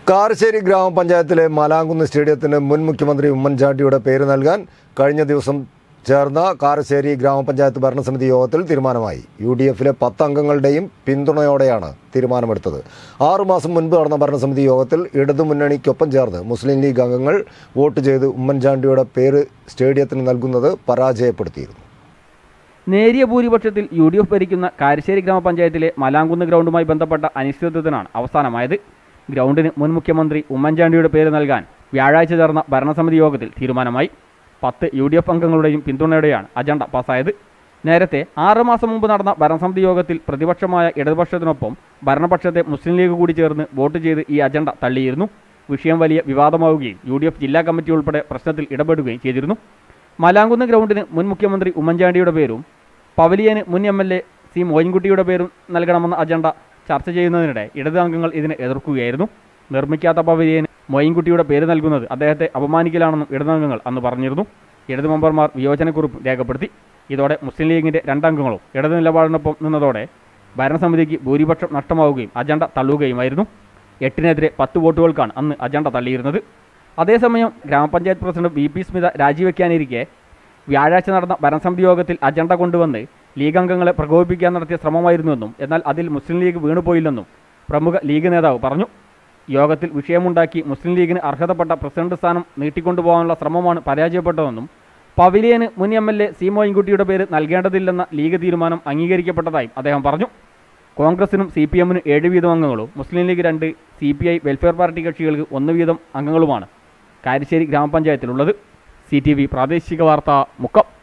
കാരശ്ശേരി ഗ്രാമപഞ്ചായത്തിലെ മലാങ്കുന്ന് സ്റ്റേഡിയത്തിന് മുൻ മുഖ്യമന്ത്രി ഉമ്മൻചാണ്ടിയുടെ പേര് നൽകാൻ കഴിഞ്ഞ ദിവസം ചേർന്ന കാരശ്ശേരി ഗ്രാമപഞ്ചായത്ത് ഭരണസമിതി യോഗത്തിൽ തീരുമാനമായി. UDFിലെ 10 അംഗങ്ങളുടെയും പിന്തുണയോടെയാണ് തീരുമാനമെടുത്തത്. 6 മാസം മുൻപ് നടന്ന ഭരണസമിതി യോഗത്തിൽ ഇടതുമുന്നണിക്കൊപ്പം ചേർന്ന് മുസ്ലിം ലീഗ് അംഗങ്ങൾ വോട്ട് ചെയ്ത് ഉമ്മൻചാണ്ടിയുടെ പേര് സ്റ്റേഡിയത്തിന് നൽകുന്നത് പരാജയപ്പെടുത്തിയിരുന്നു. നേരിയ ഭൂരിപക്ഷത്തിൽ UDF ഭരിക്കുന്ന കാരശ്ശേരി ഗ്രാമപഞ്ചായത്തിലെ മലാങ്കുന്ന് ഗ്രൗണ്ടുമായി ബന്ധപ്പെട്ട അനിശ്ചിതത്വത്തിനാണ് അവസാനമായത്. ഗ്രൗണ്ടിന് മുൻ മുഖ്യമന്ത്രി ഉമ്മൻചാണ്ടിയുടെ പേര് നൽകാൻ വ്യാഴാഴ്ച ചേർന്ന ഭരണസമിതി യോഗത്തിൽ തീരുമാനമായി. 10 UDF അംഗങ്ങളുടെയും പിന്തുണയോടെയാണ് അജണ്ട പാസ്സായത്. നേരത്തെ 6 മാസം മുമ്പ് നടന്ന ഭരണസമിതി യോഗത്തിൽ പ്രതിപക്ഷമായ ഇടതുപക്ഷത്തിനൊപ്പം ഭരണപക്ഷത്തെ മുസ്ലിം ലീഗ് കൂടി ചേർന്ന് വോട്ട് ചെയ്ത് ഈ അജണ്ട തള്ളിയിരുന്നു. വിഷയം വലിയ വിവാദമാവുകയും UDF ജില്ലാ കമ്മിറ്റി ഉൾപ്പെടെ പ്രശ്നത്തിൽ ഇടപെടുകയും ചെയ്തിരുന്നു. മലാങ്കുന്ന് ഗ്രൗണ്ടിന് മുൻ മുഖ്യമന്ത്രി ഉമ്മൻചാണ്ടിയുടെ പേരും പവലിയന് മുൻ MLA C മോയിൻകുട്ടിയുടെ പേരും നൽകണമെന്ന അജണ്ട ചർച്ച ചെയ്യുന്നതിനിടെ ഇടത് അംഗങ്ങൾ ഇതിനെ എതിർക്കുകയായിരുന്നു. നിർമ്മിക്കാത്ത പവലിയന് മോയിൻകുട്ടിയുടെ പേര് നൽകുന്നത് അദ്ദേഹത്തെ അപമാനിക്കലാണെന്നും ഇടതംഗങ്ങൾ അന്ന് പറഞ്ഞിരുന്നു. ഇടത് മെമ്പർമാർ വിയോജനക്കുറിപ്പ് രേഖപ്പെടുത്തി. ഇതോടെ മുസ്ലിം ലീഗിൻ്റെ 2 അംഗങ്ങളും ഇടത് നിലപാടിനൊപ്പം നിന്നതോടെ ഭരണസമിതിക്ക് ഭൂരിപക്ഷം നഷ്ടമാവുകയും അജണ്ട തള്ളുകയുമായിരുന്നു. 8-നെതിരെ 10 വോട്ടുകൾക്കാണ് അന്ന് അജണ്ട തള്ളിയിരുന്നത്. അതേസമയം ഗ്രാമപഞ്ചായത്ത് പ്രസിഡന്റ് VP സ്മിത രാജിവെക്കാനിരിക്കെ വ്യാഴാഴ്ച നടന്ന ഭരണസമിതി യോഗത്തിൽ അജണ്ട കൊണ്ടുവന്ന് ലീഗ് അംഗങ്ങളെ പ്രകോപിപ്പിക്കാൻ നടത്തിയ ശ്രമമായിരുന്നുവെന്നും എന്നാൽ അതിൽ മുസ്ലിം ലീഗ് വീണുപോയില്ലെന്നും പ്രമുഖ ലീഗ് നേതാവ് പറഞ്ഞു. യോഗത്തിൽ വിഷയമുണ്ടാക്കി മുസ്ലിം ലീഗിന് അർഹതപ്പെട്ട പ്രസിഡന്റ് സ്ഥാനം നീട്ടിക്കൊണ്ടുപോകാനുള്ള ശ്രമമാണ് പരാജയപ്പെട്ടതെന്നും പവലിയന് മുൻ MLA C മോയിൻകുട്ടിയുടെ പേര് നൽകേണ്ടതില്ലെന്ന ലീഗ് തീരുമാനം അംഗീകരിക്കപ്പെട്ടതായും അദ്ദേഹം പറഞ്ഞു. കോൺഗ്രസിനും CPM-നും 7 വീതം അംഗങ്ങളും Muslim League 2, CPI welfare party കക്ഷികൾക്ക് 1 വീതം അംഗങ്ങളുമാണ് കാരശ്ശേരി ഗ്രാമപഞ്ചായത്തിലുള്ളത്. CTV പ്രാദേശിക വാർത്ത മുക്കം.